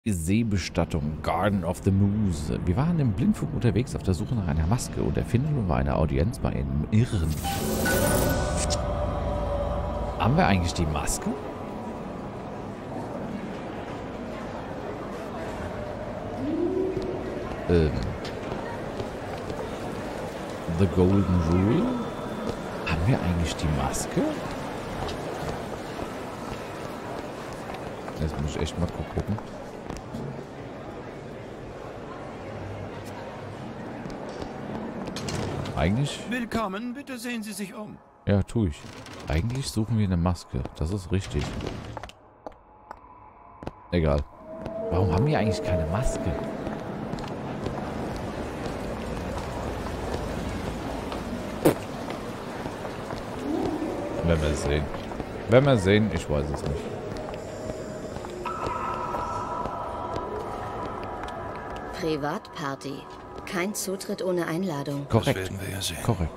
Seebestattung, Garden of the Moose. Wir waren im Blindflug unterwegs auf der Suche nach einer Maske und erfinden wir eine Audienz bei einem Irren. Haben wir eigentlich die Maske? The Golden Rule? Haben wir eigentlich die Maske? Jetzt muss ich echt mal gucken. Eigentlich... Willkommen, bitte sehen Sie sich um. Ja, tue ich. Eigentlich suchen wir eine Maske. Das ist richtig. Egal. Warum haben wir eigentlich keine Maske? Werden wir es sehen. Werden wir sehen, ich weiß es nicht. Privatparty. Kein Zutritt ohne Einladung. Korrekt. Das werden wir ja sehen. Korrekt.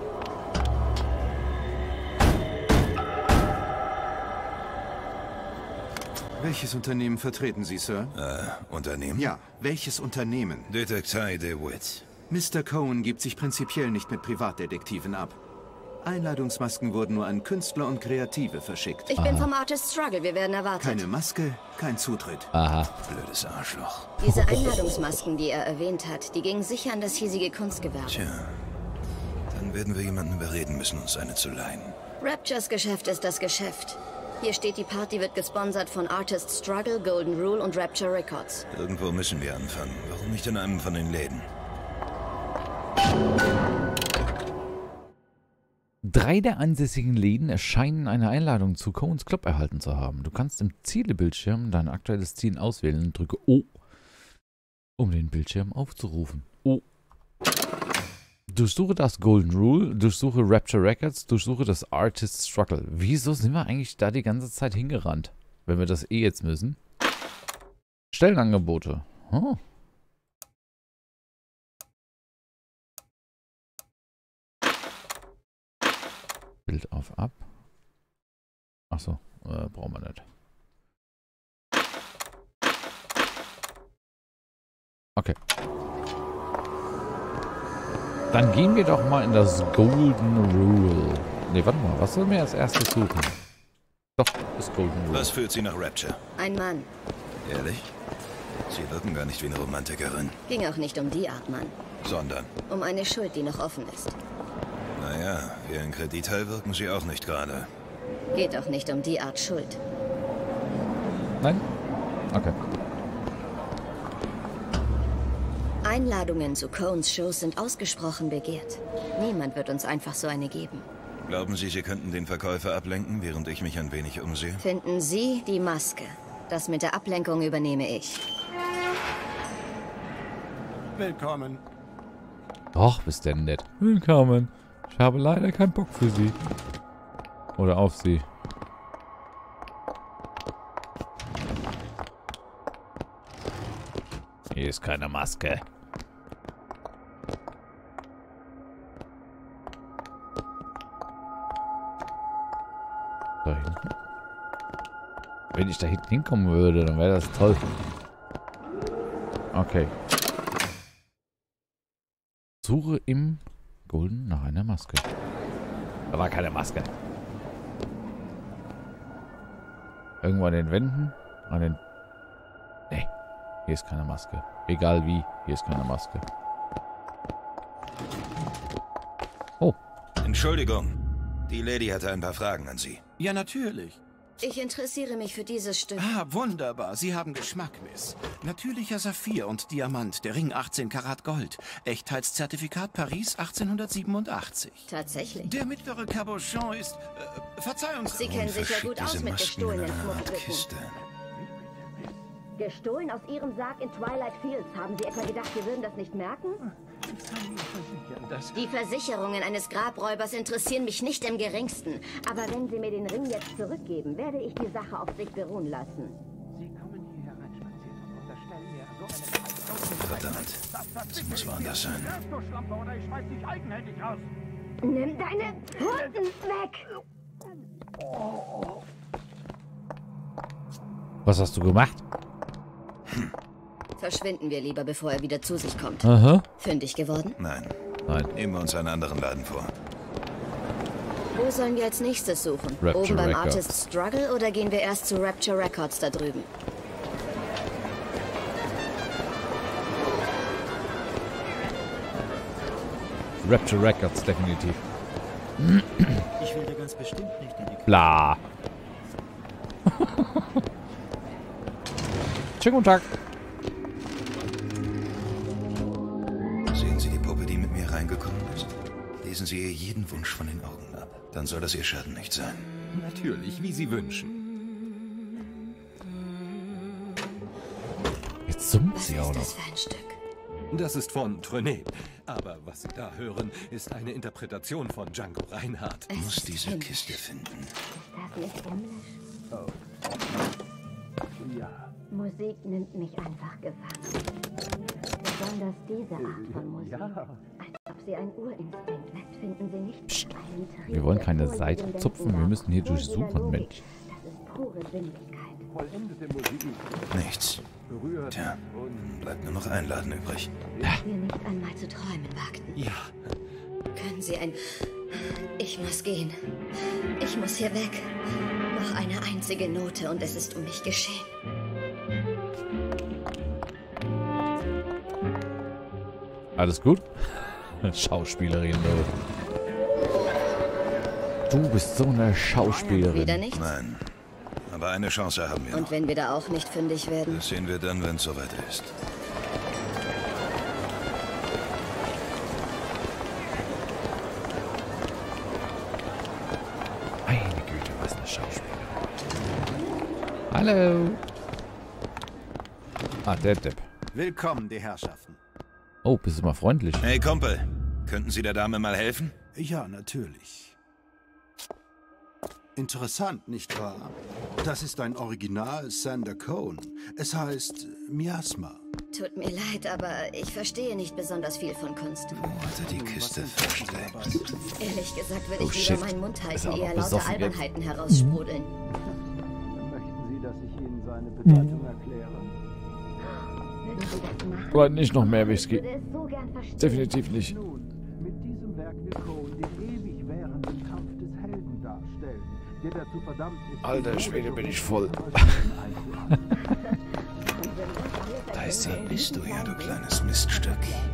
Welches Unternehmen vertreten Sie, Sir? Unternehmen? Ja, welches Unternehmen? Detektei DeWitt. Mr. Cohen gibt sich prinzipiell nicht mit Privatdetektiven ab. Einladungsmasken wurden nur an Künstler und Kreative verschickt. Ich bin vom Artist Struggle, wir werden erwartet. Keine Maske, kein Zutritt. Aha. Blödes Arschloch. Diese Einladungsmasken, die er erwähnt hat, die gingen sicher an das hiesige Kunstgewerbe. Tja, dann werden wir jemanden überreden müssen, uns eine zu leihen. Raptures Geschäft ist das Geschäft. Hier steht, die Party wird gesponsert von Artist Struggle, Golden Rule und Rapture Records. Irgendwo müssen wir anfangen. Warum nicht in einem von den Läden? 3 der ansässigen Läden erscheinen eine Einladung zu Cohens Club erhalten zu haben. Du kannst im Zielebildschirm dein aktuelles Ziel auswählen und drücke O, um den Bildschirm aufzurufen. O. Durchsuche das Golden Rule, durchsuche Rapture Records, durchsuche das Artist Struggle. Wieso sind wir eigentlich da die ganze Zeit hingerannt, wenn wir das eh jetzt müssen? Stellenangebote. Oh. Bild auf ab. Achso, brauchen wir nicht. Okay. Dann gehen wir doch mal in das Golden Rule. Ne, warte mal, was sollen wir als erstes suchen? Doch, das Golden Rule. Was führt Sie nach Rapture? Ein Mann. Ehrlich? Sie wirken gar nicht wie eine Romantikerin. Ging auch nicht um die Art Mann. Sondern? Um eine Schuld, die noch offen ist. Naja, wie ein Kredithai wirken Sie auch nicht gerade. Geht auch nicht um die Art Schuld. Nein? Okay. Einladungen zu Cohens Shows sind ausgesprochen begehrt. Niemand wird uns einfach so eine geben. Glauben Sie, Sie könnten den Verkäufer ablenken, während ich mich ein wenig umsehe? Finden Sie die Maske. Das mit der Ablenkung übernehme ich. Willkommen. Doch, bist denn nett. Willkommen. Ich habe leider keinen Bock für Sie. Oder auf Sie. Hier ist keine Maske. Da hinten. Wenn ich da hinten hinkommen würde, dann wäre das toll. Okay. Suche im Golden nach einer Maske. Da war keine Maske. Irgendwo an den Wänden? An den... Nee. Hier ist keine Maske. Egal wie, hier ist keine Maske. Oh. Entschuldigung. Die Lady hatte ein paar Fragen an Sie. Ja, natürlich. Ich interessiere mich für dieses Stück. Ah, wunderbar. Sie haben Geschmack, Miss. Natürlicher Saphir und Diamant, der Ring 18 Karat Gold. Echtheitszertifikat Paris 1887. Tatsächlich. Der mittlere Cabochon ist... Verzeihung. Sie kennen sich ja gut aus mit gestohlenen Schmuckstücken. Kiste. Gestohlen aus Ihrem Sarg in Twilight Fields. Haben Sie etwa gedacht, wir würden das nicht merken? Die Versicherungen eines Grabräubers interessieren mich nicht im geringsten. Aber wenn Sie mir den Ring jetzt zurückgeben, werde ich die Sache auf sich beruhen lassen. Sie kommen hier hereinspaziert und unterstellen mir so eine... Verdammt. Das muss woanders sein. Du Schlampe, oder ich schmeiß dich eigenhändig raus. Nimm deine Hunden weg! Was hast du gemacht? Verschwinden wir lieber, bevor er wieder zu sich kommt. Aha. Fündig geworden? Nein. Nein. Nehmen wir uns einen anderen Laden vor. Wo sollen wir als nächstes suchen? Rapture Oben beim Records. Artist Struggle oder gehen wir erst zu Rapture Records da drüben? Rapture Records, definitiv. Ich will dir ganz bestimmt nicht in die Bla. Schönen guten Tag. Sehen Sie die Puppe, die mit mir reingekommen ist? Lesen Sie ihr jeden Wunsch von den Augen ab. Dann soll das Ihr Schaden nicht sein. Natürlich, wie Sie wünschen. Jetzt summt Was sie auch ist noch. das für ein Stück? Das ist von Trenet. Aber was Sie da hören, ist eine Interpretation von Django Reinhardt. Es Muss ist diese himmlisch. Kiste finden. Das nicht himmlisch? Ja. Musik nimmt mich einfach gefangen. Besonders diese Art von Musik. Als ob sie ein Urinstinkt weckt, finden sie nicht. Psst. einen Trieb, Wir wollen der keine vor Seite jedem zupfen, Denken wir lag, müssen hier vor durchsuchen, jeder Logik. Mensch. Das ist pure Sinnlichkeit. Vollendete Musik Nichts. berührt Tja, und bleibt nur noch ein Laden übrig. Wir nicht einmal zu träumen wagten. Ja, Können Sie ein... Ich muss gehen. Ich muss hier weg. Noch eine einzige Note und es ist um mich geschehen. Alles gut? Schauspielerin, du. Du bist so eine Wieder Schauspielerin. nicht? Nein. Aber eine Chance haben wir noch. Und wenn wir da auch nicht fündig werden? Das sehen wir dann, wenn es soweit ist. Meine Güte, was eine Schauspielerin. Hallo. Ah, der Depp. Willkommen, die Herrschaften. Oh, bist du mal freundlich. Hey Kumpel, könnten Sie der Dame mal helfen? Ja, natürlich. Interessant, nicht wahr? Das ist ein Original Sander Cohn. Es heißt Miasma. Tut mir leid, aber ich verstehe nicht besonders viel von Kunst. Wo hat er die Kiste versteckt? Ehrlich gesagt würde Oh, ich shit. lieber meinen Mund Ist halten, er auch eher noch lauter besoffen jetzt? Albernheiten heraussprudeln. möchten Sie, dass ich Ihnen seine Bedeutung erkläre? Würden Sie das machen? Aber nicht noch mehr Ich Whisky. würde es so gern verstehen. Definitiv nicht. Nun, mit diesem Werk will Cohn den ewig währenden Kampf des Helden darstellen, der dazu verdammt ist... Alter Schwede, bin ich voll. Da ist sie. Bist du ja, du kleines Miststück.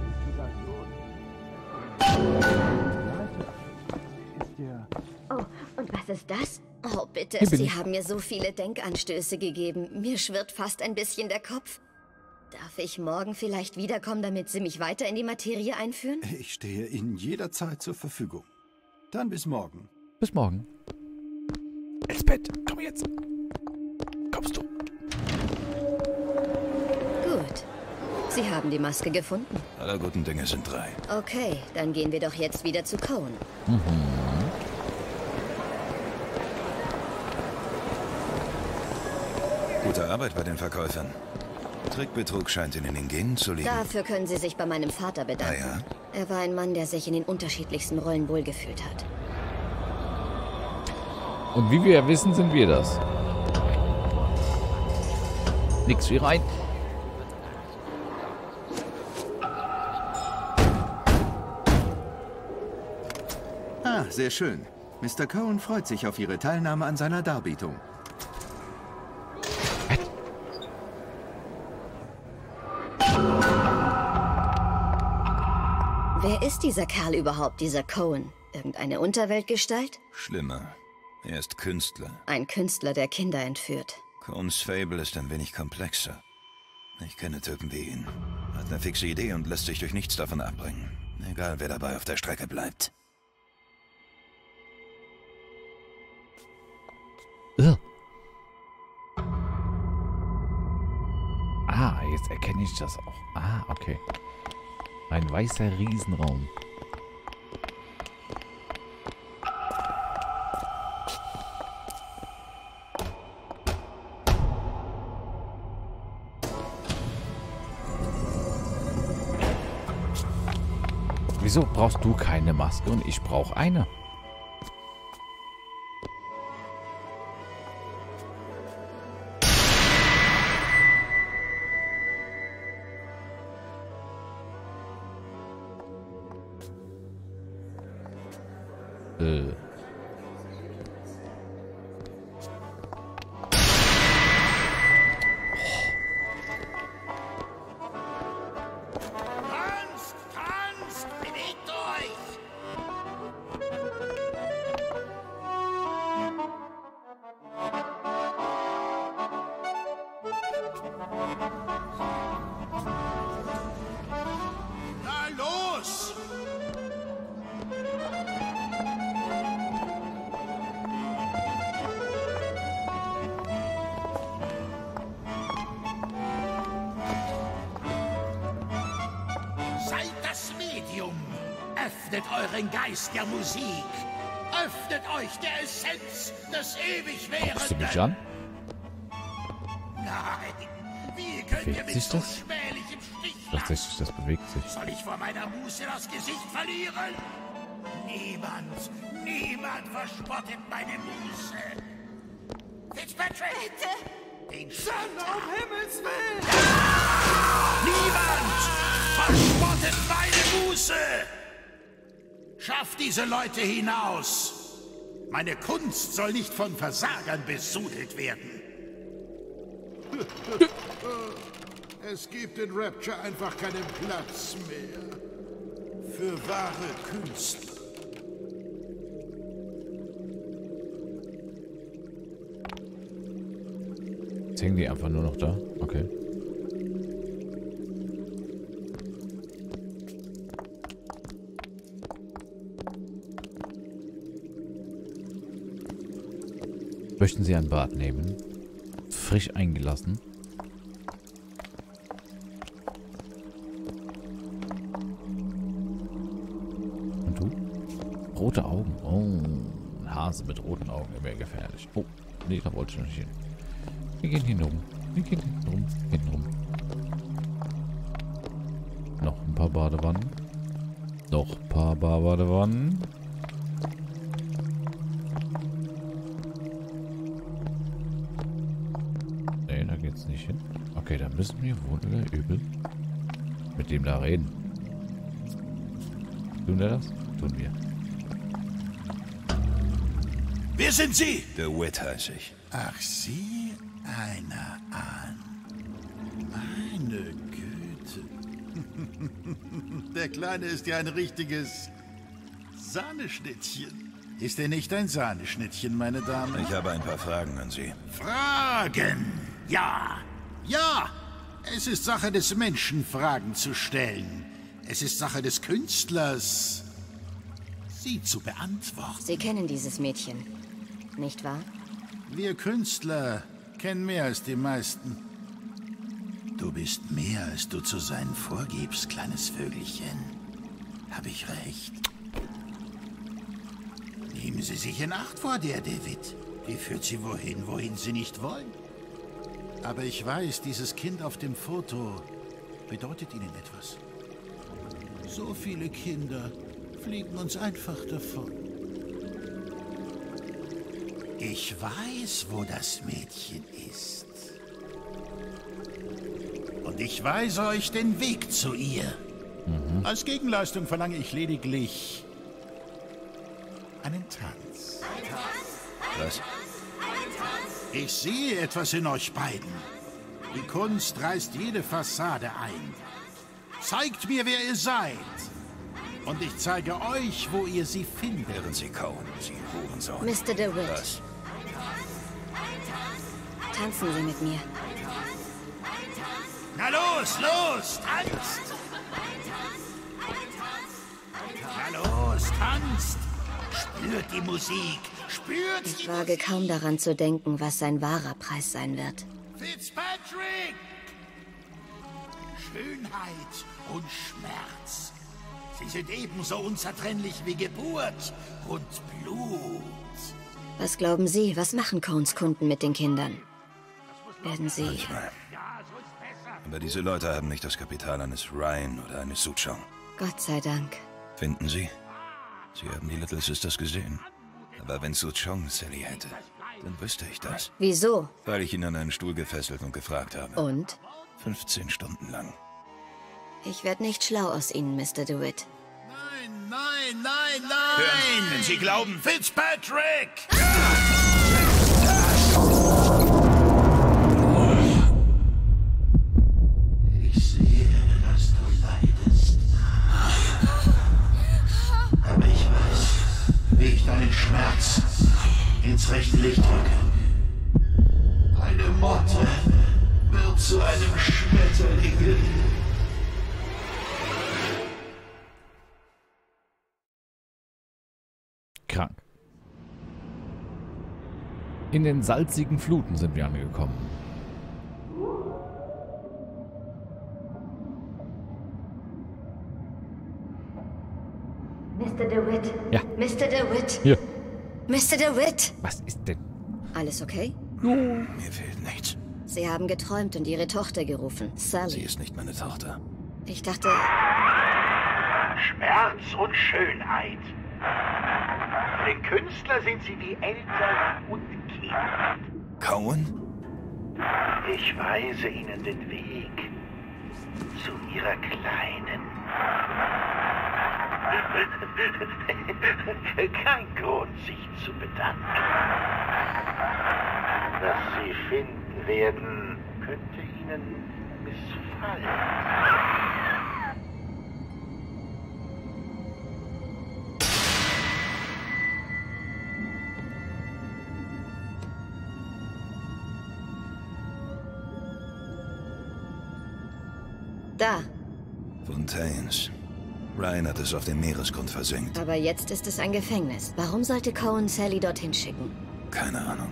Oh, und was ist das? Oh, bitte, Hier bin Sie ich. haben mir so viele Denkanstöße gegeben. Mir schwirrt fast ein bisschen der Kopf. Darf ich morgen vielleicht wiederkommen, damit Sie mich weiter in die Materie einführen? Ich stehe Ihnen jederzeit zur Verfügung. Dann bis morgen. Bis morgen. Ins Bett. Komm jetzt. Kommst du? Gut. Sie haben die Maske gefunden. Aller guten Dinge sind drei. Okay, dann gehen wir doch jetzt wieder zu Cohn. Gute Arbeit bei den Verkäufern. Trickbetrug scheint Ihnen in den Genen zu liegen. Dafür können Sie sich bei meinem Vater bedanken. Ah ja? Er war ein Mann, der sich in den unterschiedlichsten Rollen wohlgefühlt hat. Und wie wir ja wissen, sind wir das. Nix wie rein. Ah, sehr schön. Mr. Cohen freut sich auf Ihre Teilnahme an seiner Darbietung. Wer ist dieser Kerl überhaupt, dieser Cohn? Irgendeine Unterweltgestalt? Schlimmer. Er ist Künstler. Ein Künstler, der Kinder entführt. Cohns Fable ist ein wenig komplexer. Ich kenne Typen wie ihn. Hat eine fixe Idee und lässt sich durch nichts davon abbringen. Egal, wer dabei auf der Strecke bleibt. Ugh. Ah, jetzt erkenne ich das auch. Ah, okay. Ein weißer Riesenraum. Wieso brauchst du keine Maske und ich brauche eine? Tanzt, tanzt, bewegt euch! Na los! Seid das Medium. Öffnet euren Geist der Musik. Öffnet euch der Essenz des Guckst du mich Ewigwährenden. an? Nein, wie könnt ihr Bewegt mich sich so das? schmählich im Stich lassen? Tatsächlich, das bewegt sich. Soll ich vor meiner Muße das Gesicht verlieren? Niemand verspottet meine Muße. Fitzpatrick! Bitte! Den Sand um Himmels Willen! Niemand verspottet meine Muße! Schafft diese Leute hinaus! Meine Kunst soll nicht von Versagern besudelt werden. Es gibt in Rapture einfach keinen Platz mehr. Für wahre Künstler. Jetzt hängen die einfach nur noch da. Okay. Möchten Sie ein Bad nehmen? Frisch eingelassen. Und du? Rote Augen. Oh, ein Hase mit roten Augen wäre gefährlich. Oh, nee, da wollte ich noch nicht hin. Wir gehen hinten rum. Wir gehen hinten rum. Hinten rum. Noch ein paar Badewannen. Noch ein paar Badewannen. Nee, da geht's nicht hin. Okay, dann müssen wir wohl oder übel mit dem da reden. Tun wir das? Tun wir. Wer sind Sie? DeWitt heiße ich. Ach, Sie einer an. Meine Güte. Der Kleine ist ja ein richtiges Sahneschnittchen. Ist er nicht ein Sahneschnittchen, meine Damen? Ich habe ein paar Fragen an Sie. Fragen! Ja! Ja! Es ist Sache des Menschen, Fragen zu stellen. Es ist Sache des Künstlers, sie zu beantworten. Sie kennen dieses Mädchen, nicht wahr? Wir Künstler kennen mehr als die meisten. Du bist mehr, als du zu sein vorgibst, kleines Vögelchen. Hab ich recht? Nehmen Sie sich in Acht vor der, David. Die führt Sie wohin Sie nicht wollen. Aber ich weiß, dieses Kind auf dem Foto bedeutet Ihnen etwas. So viele Kinder fliegen uns einfach davon. Ich weiß, wo das Mädchen ist. Und ich weise euch den Weg zu ihr. Als Gegenleistung verlange ich lediglich einen Tanz. Was? Ich sehe etwas in euch beiden. Die Kunst reißt jede Fassade ein. Zeigt mir, wer ihr seid. Und ich zeige euch, wo ihr sie findet. Hören Sie kauen, Sie Hurensohn. Mr. DeWitt, Was? tanzen Sie mit mir. Na los, los, tanzt! Na los, tanzt! Spürt die Musik, spürt Ich die wage kaum daran zu denken, was sein wahrer Preis sein wird. Fitzpatrick! Schönheit und Schmerz. Sie sind ebenso unzertrennlich wie Geburt und Blut. Was glauben Sie, was machen Cones Kunden mit den Kindern? Werden sie... Manchmal. Aber diese Leute haben nicht das Kapital eines Ryan oder eines Suchong. Gott sei Dank. Finden Sie? Sie haben die Little Sisters gesehen. Aber wenn Suchong Sally hätte, dann wüsste ich das. Wieso? Weil ich ihn an einen Stuhl gefesselt und gefragt habe. Und? 15 Stunden lang. Ich werde nicht schlau aus Ihnen, Mr. DeWitt. Nein, nein, nein, nein! Hören, wenn Sie glauben... Fitzpatrick! Ich sehe, dass du leidest. Aber ich weiß, wie ich deinen Schmerz ins rechte Licht drücke. Eine Motte wird zu einem Schmetterling. Krank. In den salzigen Fluten sind wir angekommen. Mr. DeWitt. Ja. Mr. DeWitt. Hier. Mr. DeWitt. Was ist denn? Alles okay? Mir fehlt nichts. Sie haben geträumt und Ihre Tochter gerufen. Sie Sally. ist nicht meine Tochter. Ich dachte... Schmerz und Schönheit. Für den Künstler sind sie wie Eltern und Kinder. Cohen? Ich weise Ihnen den Weg zu Ihrer Kleinen. Kein Grund, sich zu bedanken. Was Sie finden werden, könnte Ihnen missfallen. Da. Fontaines. Ryan hat es auf dem Meeresgrund versenkt. Aber jetzt ist es ein Gefängnis. Warum sollte Cohen Sally dorthin schicken? Keine Ahnung.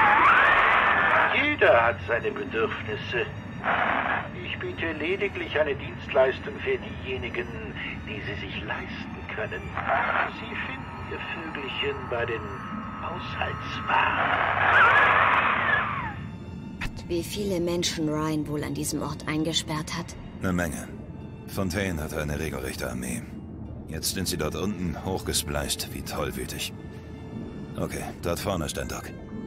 Jeder hat seine Bedürfnisse. Ich biete lediglich eine Dienstleistung für diejenigen, die sie sich leisten können. Sie finden ihr Vögelchen bei den Haushaltswaren. Wie viele Menschen Ryan wohl an diesem Ort eingesperrt hat? Eine Menge. Fontaine hatte eine regelrechte Armee. Jetzt sind sie dort unten hochgespleist, wie tollwütig. Okay, dort vorne ist ein Dock.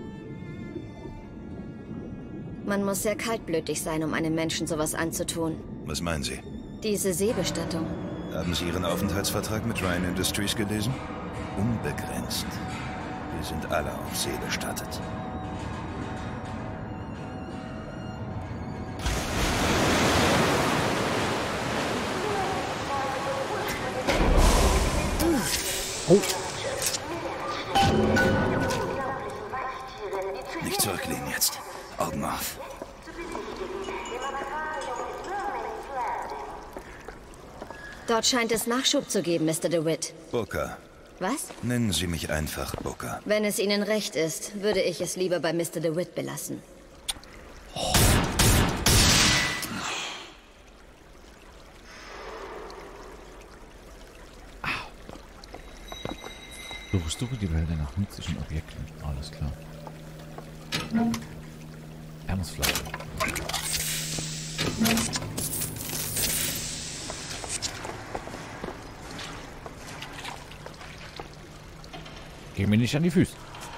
Man muss sehr kaltblütig sein, um einem Menschen sowas anzutun. Was meinen Sie? Diese Seebestattung. Haben Sie Ihren Aufenthaltsvertrag mit Ryan Industries gelesen? Unbegrenzt. Wir sind alle auf See bestattet. Oh. Nicht zurücklehnen jetzt. Augen auf. Dort scheint es Nachschub zu geben, Mr. DeWitt. Booker. Was? Nennen Sie mich einfach Booker. Wenn es Ihnen recht ist, würde ich es lieber bei Mr. DeWitt belassen. Durchsuche die Wälder nach nützlichen Objekten. Alles klar. Ärmsflasche. Geh mir nicht an die Füße.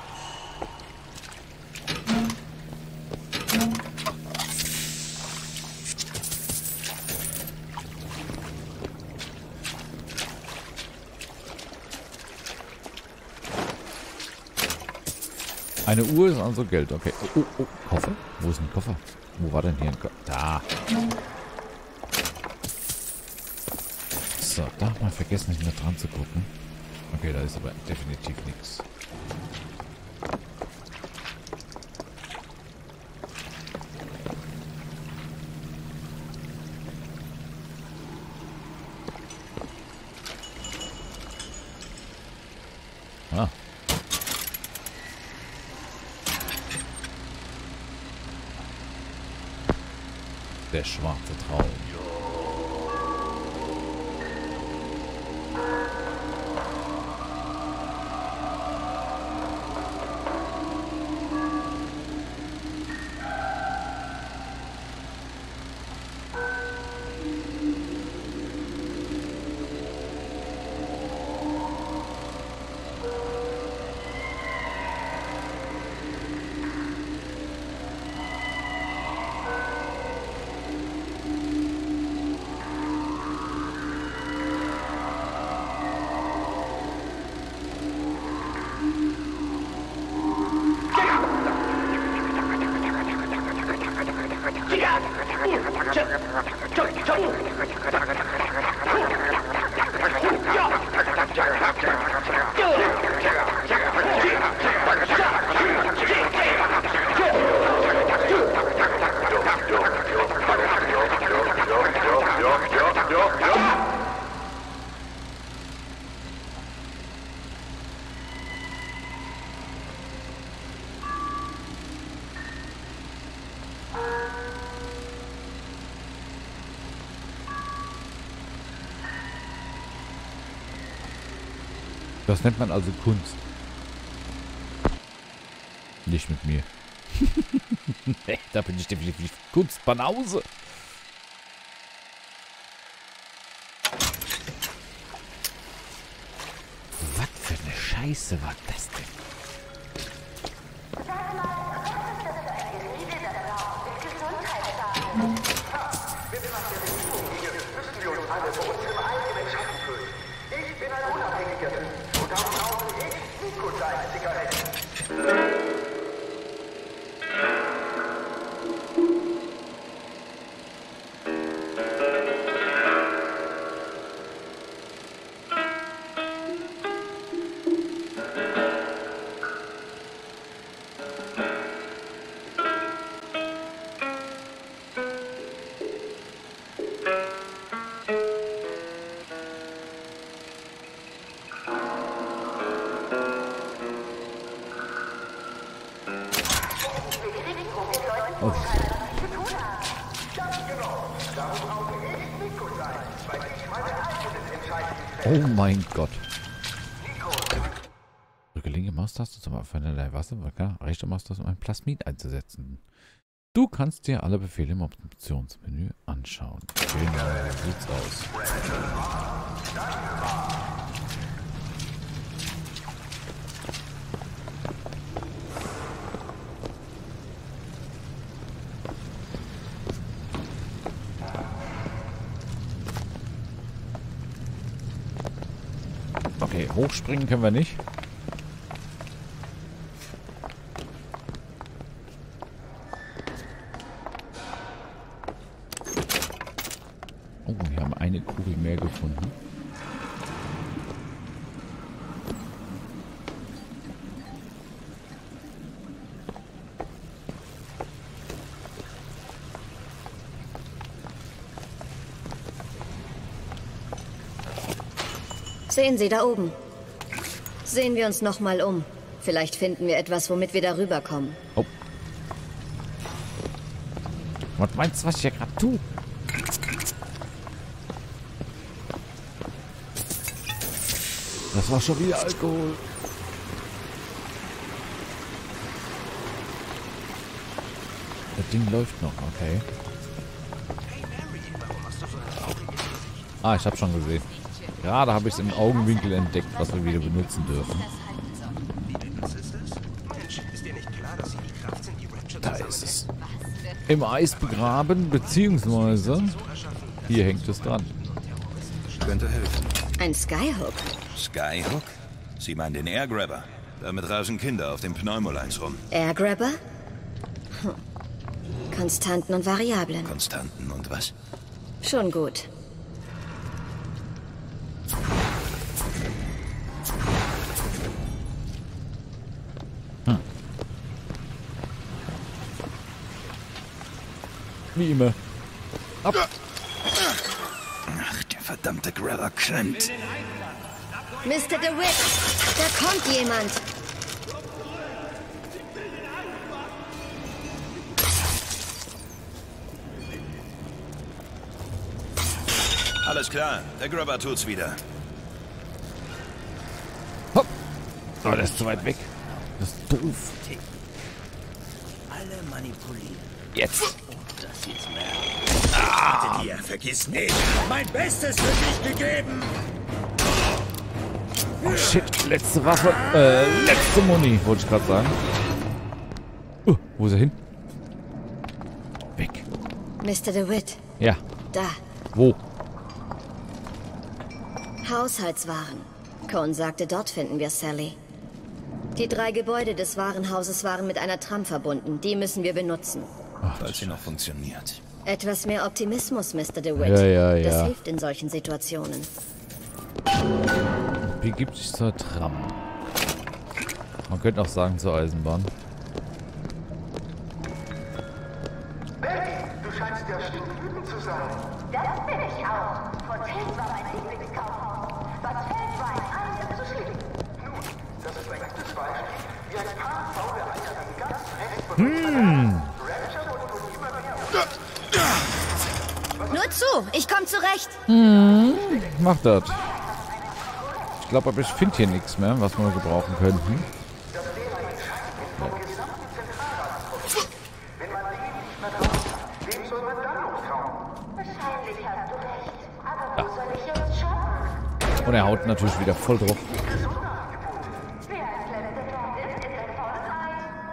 Eine Uhr ist also Geld, okay. Oh, oh, Koffer? Wo ist ein Koffer? Wo war denn hier ein Koffer? Da. So, darf man vergessen, nicht mehr dran zu gucken. Okay, da ist aber definitiv nichts. Ah. Der schwarze Traum. Das nennt man also Kunst. Nicht mit mir. Nee, da bin ich definitiv Kunstbanause. Was für eine Scheiße war das denn? Oh. Oh mein Gott. Drücke linke Maustaste zum Abfangen der Wasser, rechte Maustaste, um ein Plasmid einzusetzen. Du kannst dir alle Befehle im Optionsmenü anschauen. Genau, so sieht's aus. Okay, hochspringen können wir nicht. Oh, wir haben eine Kugel mehr gefunden. Sehen Sie da oben. Sehen wir uns noch mal um. Vielleicht finden wir etwas, womit wir darüber kommen. Oh. Was meinst du, was ich hier gerade tue? Das war schon wieder Alkohol. Das Ding läuft noch, okay. Ah, ich habe schon gesehen. Gerade habe ich es im Augenwinkel entdeckt, was wir wieder benutzen dürfen. Da ist es. Im Eis begraben, beziehungsweise hier hängt es dran. Könnte helfen. Ein Skyhook. Skyhook? Sie meinen den Airgrabber. Damit rasen Kinder auf den Pneumolines rum. Airgrabber? Konstanten und Variablen. Konstanten und was? Schon gut. Wie immer. Ab. Ach, der verdammte Grabber klemmt. Mr. DeWitt, da kommt jemand. Alles klar, der Grabber tut's wieder. Hopp. Oh, der ist zu weit weg. Das ist doof. Alle manipulieren. Jetzt. Das ist merkwürdig. Dir, vergiss nicht. Mein Bestes für dich gegeben. Oh shit, letzte Waffe. Letzte Muni, wollte ich gerade sagen. Wo ist er hin? Weg. Mr. DeWitt. Ja. Da. Wo? Haushaltswaren. Cohn sagte, dort finden wir Sally. Die 3 Gebäude des Warenhauses waren mit einer Tram verbunden. Die müssen wir benutzen. Falls sie noch funktioniert. Etwas mehr Optimismus, Mr. DeWitt. Ja. Das hilft in solchen Situationen. Begibt sich zur Tram. Man könnte auch sagen zur Eisenbahn. Du scheinst ja stinkübel zu sein. Das bin ich auch. Fontaine's war mein Lieblingskaufhaus. Was fällt Brian ein, es zu schließen? Nun, das ist ein gutes Beispiel, wie ein paar faule Eier ein ganz recht Rapture wurde nun immer mehr. Nur zu, ich komme zurecht. Mach das. Ich glaube aber, ich finde hier nichts mehr, was wir gebrauchen könnten. Wenn man den nicht mehr traut, wem soll man dann noch trauen? Wahrscheinlich hast du recht. Aber wo soll ich jetzt shoppen? Und er haut natürlich wieder voll drauf. Wer als letzter dort ist ein faules Ei.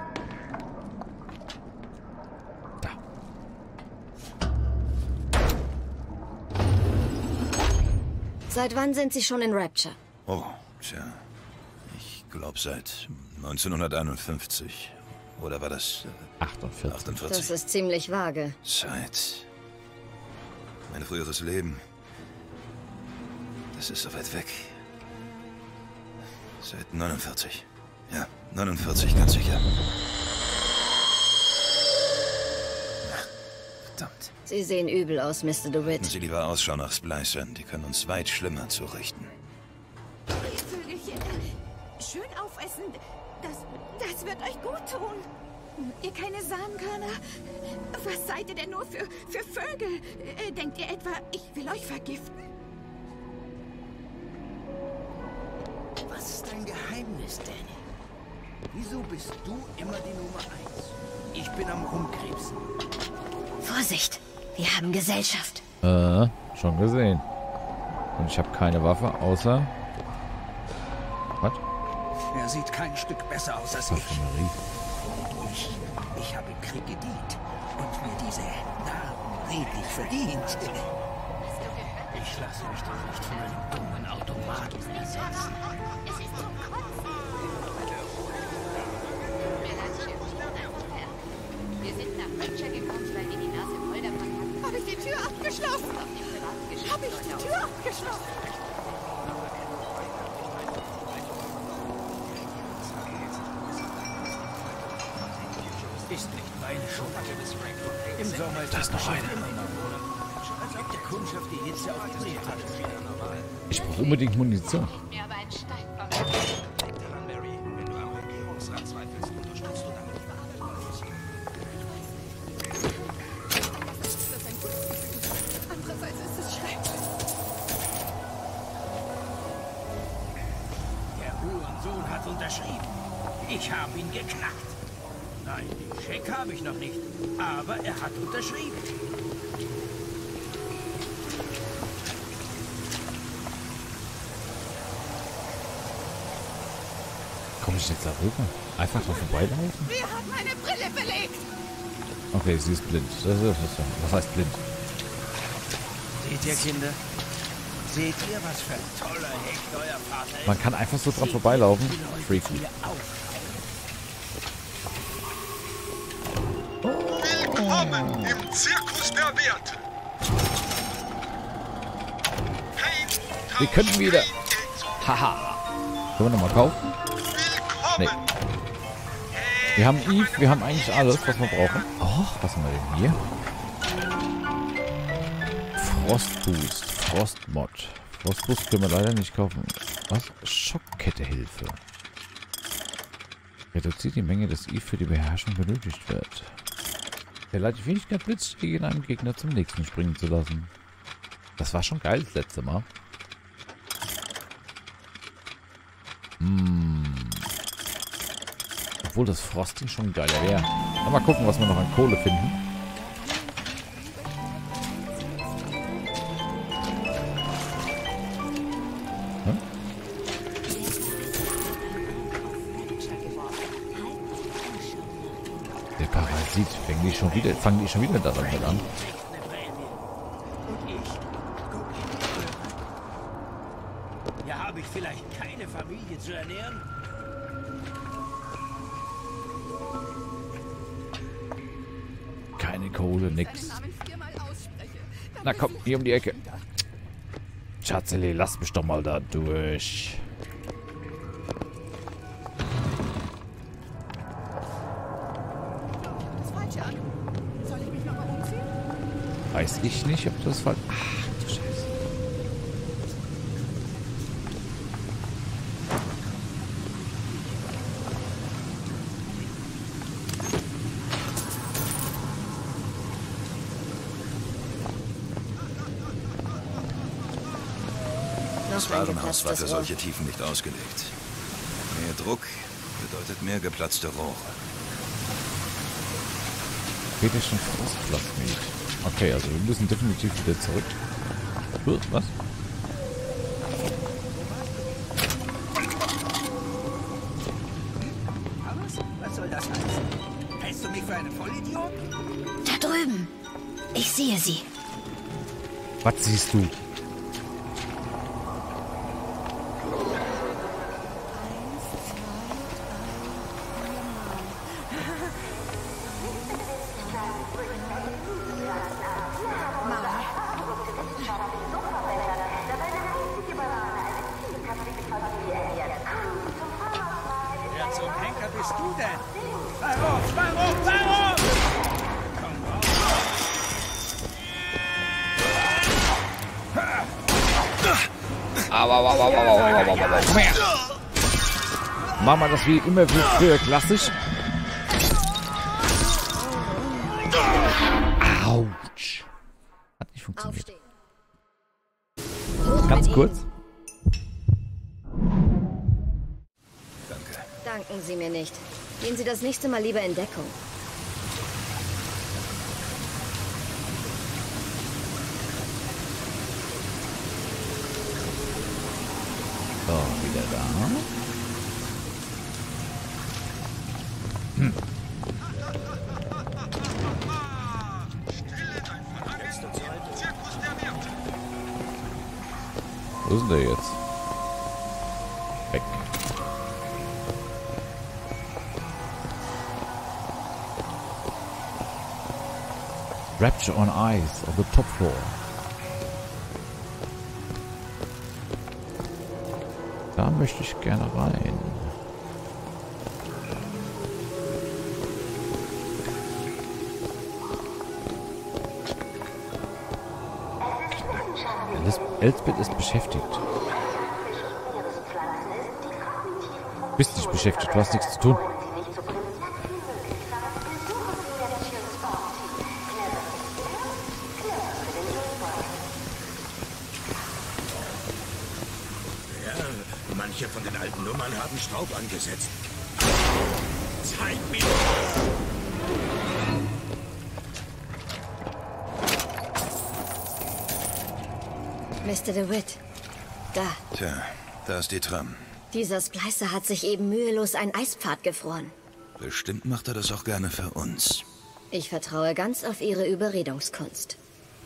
Da. Seit wann sind Sie schon in Rapture? Oh, tja. Ich glaube seit 1951. Oder war das 48. 48? Das ist ziemlich vage. Zeit. Mein früheres Leben. Das ist so weit weg. Seit 49. Ja, 49, ganz sicher. Ach, verdammt. Sie sehen übel aus, Mr. DeWitt. Sie lieber Ausschau nach Splicern. Die können uns weit schlimmer zurichten. Vögelchen, schön aufessen. Das wird euch gut tun. Ihr keine Samenkörner? Was seid ihr denn nur für Vögel? Denkt ihr etwa, ich will euch vergiften? Was ist dein Geheimnis, Danny? Wieso bist du immer die Nummer 1? Ich bin am Rumkrebsen. Vorsicht, wir haben Gesellschaft. Schon gesehen. Und ich habe keine Waffe, außer... Was? Er sieht kein Stück besser aus als Parfümerie. Ich habe im Krieg gedient und mir diese Narben redlich verdient. Ich lasse mich doch nicht von einem dummen Automaten ersetzen. Es ist zum Kotzen. Wir sind nach Rapture gekommen, weil wir die Nase voll davon hatten. Habe ich die Tür abgeschlossen? Habe ich die Tür abgeschlossen? Ist nicht meine Schuld. Im Sommer ist das noch eine. Als ob der Kundschaft die Hitze auf die Brille hat. Ich brauche unbedingt Munition. Mir aber ein Stein. Denk daran, Mary. Wenn du am Regierungsrat zweifelst, unterstützt du damit. Das ist ein gutes Gefühl. Andererseits ist es schrecklich. Der Hurensohn hat unterschrieben. Ich habe ihn geknackt. Nein, den Scheck habe ich noch nicht. Aber er hat unterschrieben. Komme ich jetzt da rüber? Einfach drauf vorbeilaufen? Wer hat meine Brille belegt? Okay, sie ist blind. Das ist was heißt blind? Seht ihr, Kinder? Seht ihr, was für ein toller Hecht euer Vater ist? Man kann einfach so drauf vorbeilaufen. Freaky. Willkommen im Zirkus der Werte. Wir können wieder. Haha. Können wir nochmal kaufen? Nee. Wir haben Eve, wir haben eigentlich alles, was wir brauchen. Oh, was haben wir denn hier? Frostboost, Frostmod. Frostboost können wir leider nicht kaufen. Was? Schockkettehilfe. Reduziert die Menge des Eve für die Beherrschung benötigt wird. Verleiht die Fähigkeit, Blitzschläge in einem Gegner zum nächsten springen zu lassen. Das war schon geil das letzte Mal. Obwohl das Frosting schon geiler wäre. Mal gucken, was wir noch an Kohle finden. Hm? Der Parasit. Fangen die schon wieder daran an? Ja, habe ich vielleicht keine Familie zu ernähren? Keine Kohle, nix. Na komm, hier um die Ecke. Schatzeli, lass mich doch mal da durch. Soll ich mich nochmal umziehen? Weiß ich nicht, ob das falsch... Ach, du Scheiße. Das Warenhaus war für solche Tiefen nicht ausgelegt. Mehr Druck bedeutet mehr geplatzte Rohre. Kritischen Frostplasmid. Okay, also wir müssen definitiv wieder zurück. Was? Was soll das heißen? Hältst du mich für einen Vollidiot? Da drüben. Ich sehe sie. Was siehst du? Wer zum Henker bist du denn? Warum? Komm her! Machen wir das wie immer wie früher klassisch. Autsch! Hat nicht funktioniert. Ganz kurz. Danken Sie mir nicht. Gehen Sie das nächste Mal lieber in Deckung. So, wieder da. Wo ist denn der jetzt? Weg. Rapture on ice on the top floor. Da möchte ich gerne rein. Elsbeth ist beschäftigt. Bist nicht beschäftigt, du hast nichts zu tun. Manche von den alten Nummern haben Staub angesetzt. Zeig mir! Mr. DeWitt. Da. Tja, da ist die Tram. Dieser Splicer hat sich eben mühelos einen Eispfad gefroren. Bestimmt macht er das auch gerne für uns. Ich vertraue ganz auf Ihre Überredungskunst.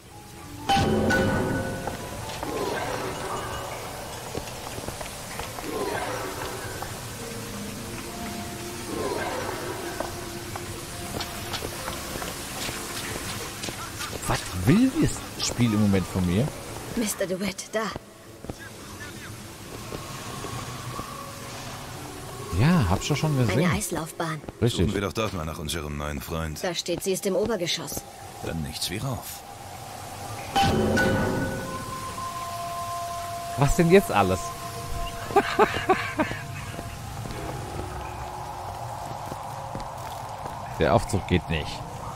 Was will das Spiel im Moment von mir? Mr. DeWitt, da. Ja, hab's doch schon gesehen. Eine Eislaufbahn. Richtig. Suchen wir doch dort mal nach unserem neuen Freund. Da steht, sie ist im Obergeschoss. Dann nichts wie rauf. Was denn jetzt alles? Der Aufzug geht nicht.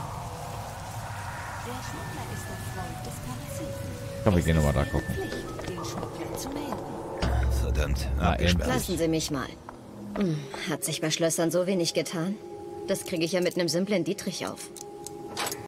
Komm, wir gehen nochmal da gucken. Verdammt, Lassen Sie mich mal. Hat sich bei Schlössern so wenig getan? Das kriege ich ja mit einem simplen Dietrich auf.